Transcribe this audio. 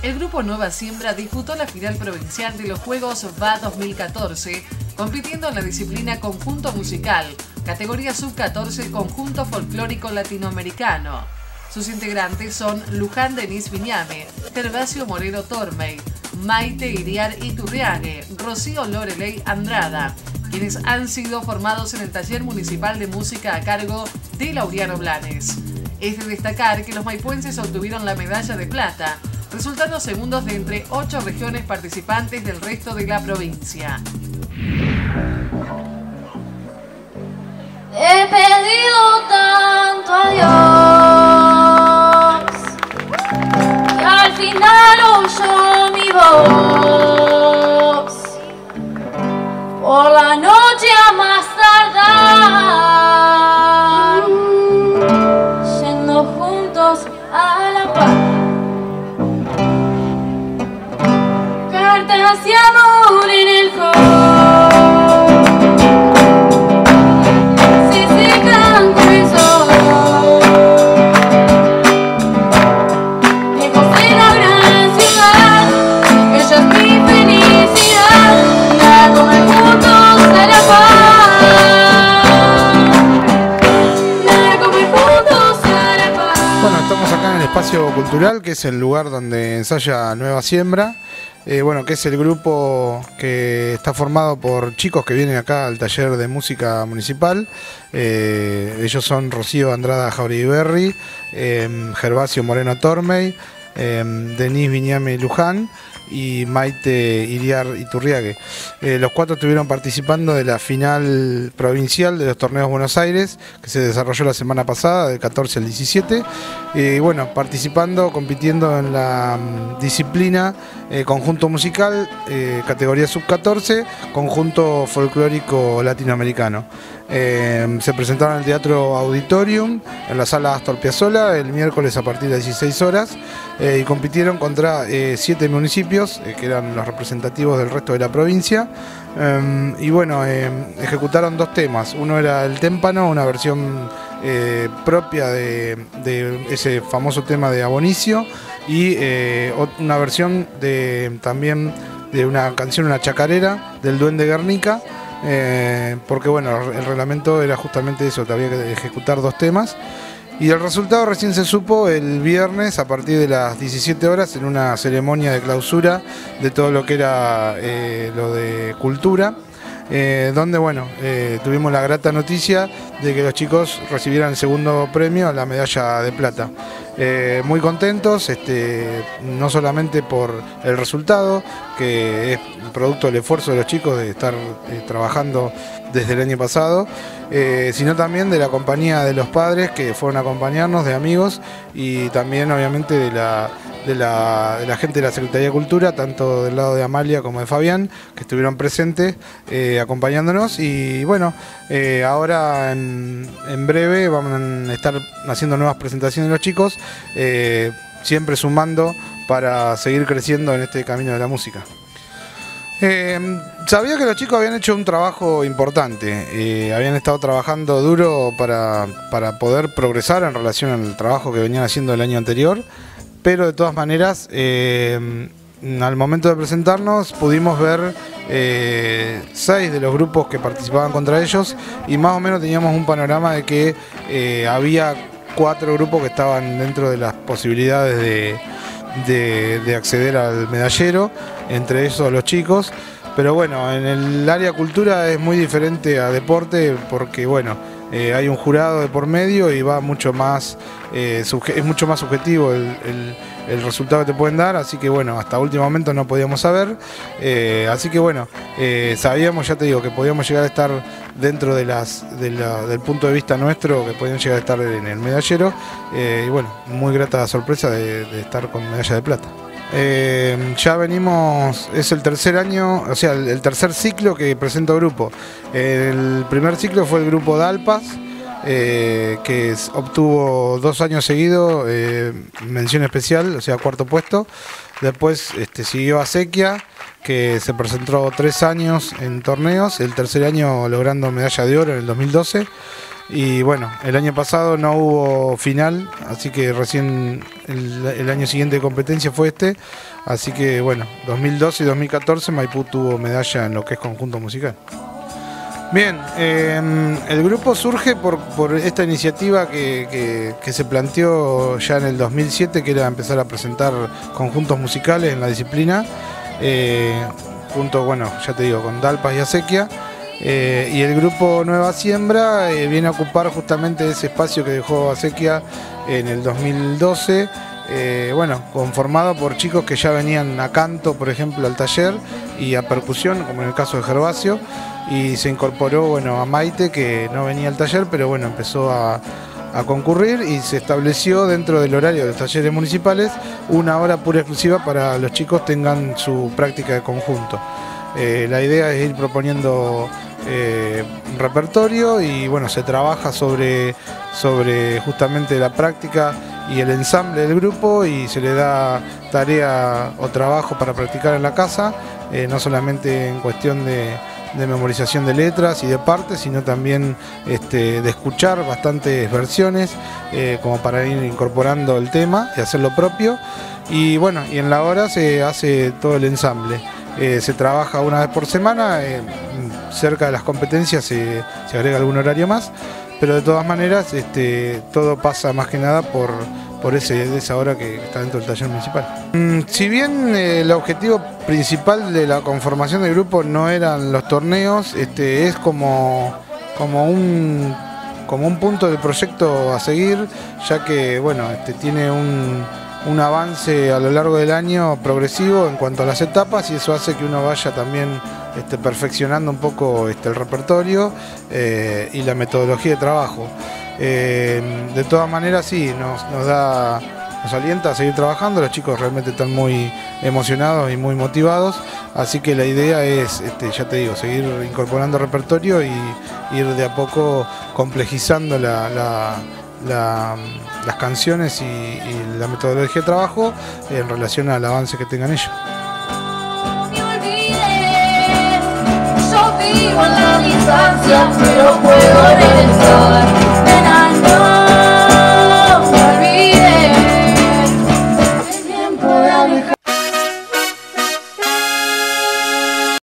el grupo Nueva Siembra disputó la final provincial de los Juegos VA 2014, compitiendo en la disciplina Conjunto Musical, categoría Sub-14 Conjunto Folclórico Latinoamericano. Sus integrantes son Luján Denise Viñame, Gervasio Moreno Tormey, Maite Iriar Iturriague, Rocío Loreley Andrada, quienes han sido formados en el Taller Municipal de Música a cargo de Laureano Blanes. Es de destacar que los maipuenses obtuvieron la medalla de plata, resultando segundos de entre 8 regiones participantes del resto de la provincia. He pedido tanto a Dios y al final oyó mi voz. Por la noche a más tardar, yendo juntos a la paz. Cartas de amor en el se secan con el sol. Lejos de la gran ciudad, ella es mi felicidad. La comer juntos a la paz. La comer juntos a la paz. Bueno, estamos acá en el Espacio Cultural, que es el lugar donde ensaya Nueva Siembra. Bueno, que es el grupo que está formado por chicos que vienen acá al taller de música municipal. Ellos son Rocío Andrada Jauriberri, Gervasio Moreno Tormey, Denise Viñame Luján y Maite Iriar Iturriague. Los 4 estuvieron participando de la final provincial de los torneos Buenos Aires, que se desarrolló la semana pasada, del 14 al 17. Y bueno, participando, compitiendo en la disciplina conjunto musical, categoría sub-14, conjunto folclórico latinoamericano. Se presentaron en el Teatro Auditorium, en la sala Astor Piazzolla, el miércoles a partir de 16 horas, y compitieron contra 7 municipios, que eran los representativos del resto de la provincia. Y bueno, ejecutaron 2 temas. Uno era el témpano, una versión propia de ese famoso tema de Abonicio, y una versión también de una canción, una chacarera del Duende Guernica. Porque bueno, el reglamento era justamente eso, que había que ejecutar 2 temas. Y el resultado recién se supo el viernes a partir de las 17 horas en una ceremonia de clausura de todo lo que era lo de cultura, donde bueno, tuvimos la grata noticia de que los chicos recibieran el segundo premio, la medalla de plata. Muy contentos, no solamente por el resultado, que es producto del esfuerzo de los chicos de estar trabajando desde el año pasado, sino también de la compañía de los padres que fueron a acompañarnos, de amigos, y también obviamente de la gente de la Secretaría de Cultura, tanto del lado de Amalia como de Fabián, que estuvieron presentes acompañándonos. Y bueno, ahora en breve vamos a estar haciendo nuevas presentaciones de los chicos, siempre sumando para seguir creciendo en este camino de la música. Sabía que los chicos habían hecho un trabajo importante, habían estado trabajando duro para poder progresar en relación al trabajo que venían haciendo el año anterior, pero de todas maneras, al momento de presentarnos pudimos ver 6 de los grupos que participaban contra ellos, y más o menos teníamos un panorama de que había 4 grupos que estaban dentro de las posibilidades de acceder al medallero, entre ellos los chicos. Pero bueno, en el área cultura es muy diferente a deporte, porque bueno, hay un jurado de por medio y va mucho más, es mucho más subjetivo el resultado que te pueden dar, así que bueno, hasta último momento no podíamos saber, así que bueno, sabíamos, ya te digo, que podíamos llegar a estar dentro del punto de vista nuestro, que podían llegar a estar en el medallero, y bueno, muy grata sorpresa de estar con medalla de plata. Ya venimos, es el tercer año, o sea, el tercer ciclo que presento grupo. El primer ciclo fue el grupo Dalpas, que obtuvo 2 años seguidos mención especial, o sea, 4.º puesto. Después siguió Acequia, que se presentó 3 años en torneos, el tercer año logrando medalla de oro en el 2012. Y bueno, el año pasado no hubo final, así que recién el año siguiente de competencia fue este. Así que bueno, 2012 y 2014 Maipú tuvo medalla en lo que es conjunto musical. Bien, el grupo surge por esta iniciativa que se planteó ya en el 2007, que era empezar a presentar conjuntos musicales en la disciplina, junto, bueno, ya te digo, con Dalpas y Acequia. Y el grupo Nueva Siembra viene a ocupar justamente ese espacio que dejó Acequia en el 2012, bueno, conformado por chicos que ya venían a canto, por ejemplo, al taller, y a percusión, como en el caso de Gervasio, y se incorporó, bueno, a Maite, que no venía al taller, pero bueno, empezó a concurrir y se estableció dentro del horario de los talleres municipales una hora pura exclusiva para los chicos tengan su práctica de conjunto. La idea es ir proponiendo un repertorio y bueno, se trabaja sobre justamente la práctica y el ensamble del grupo, y se le da tarea o trabajo para practicar en la casa, no solamente en cuestión de memorización de letras y de partes, sino también de escuchar bastantes versiones, como para ir incorporando el tema y hacer lo propio. Y bueno, y en la hora se hace todo el ensamble. Se trabaja una vez por semana, cerca de las competencias se agrega algún horario más, pero de todas maneras todo pasa más que nada por esa hora que está dentro del taller municipal. Si bien el objetivo principal de la conformación del grupo no eran los torneos, es como un punto del proyecto a seguir, ya que bueno, tiene un avance a lo largo del año progresivo en cuanto a las etapas, y eso hace que uno vaya también perfeccionando un poco el repertorio y la metodología de trabajo. De todas maneras sí, nos alienta a seguir trabajando. Los chicos realmente están muy emocionados y muy motivados, así que la idea es, ya te digo, seguir incorporando repertorio y ir de a poco complejizando las canciones y la metodología de trabajo en relación al avance que tengan ellos. No me olvides, yo vivo en la distancia, pero puedo regresar.